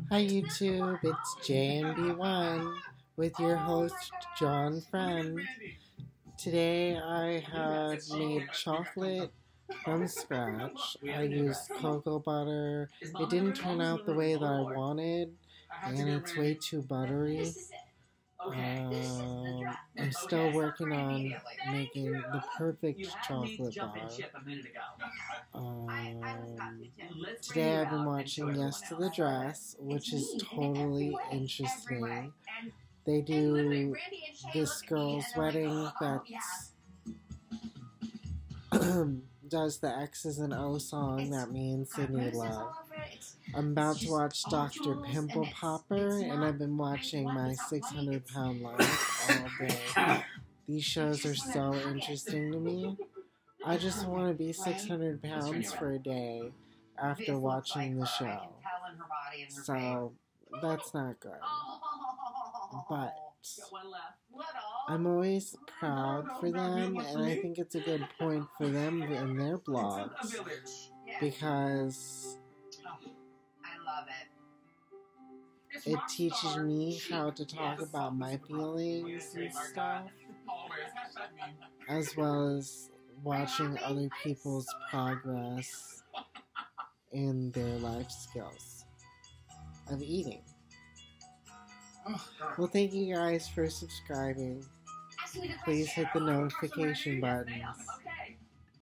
Hi YouTube, it's JMB1 with your host John Friend. Today I have made chocolate from scratch. I used cocoa butter. It didn't turn out the way that I wanted and it's way too buttery. I'm still working on making the perfect chocolate bar. Today I've been watching Yes to the Dress, which is totally interesting. They do this girl's wedding that does the X's and O song that me and Sydney love. I'm about to watch Dr. Pimple Popper, and I've been watching My 600 Pound Life all day. These shows are so interesting to me. I just want to be 600 pounds for a day after watching the show. So, that's not good. But I'm always proud for them, and I think it's a good point for them in their blogs, because it teaches me how to talk about my feelings and stuff, as well as watching other people's progress in their life skills of eating. Well, thank you guys for subscribing. Please hit the notification buttons.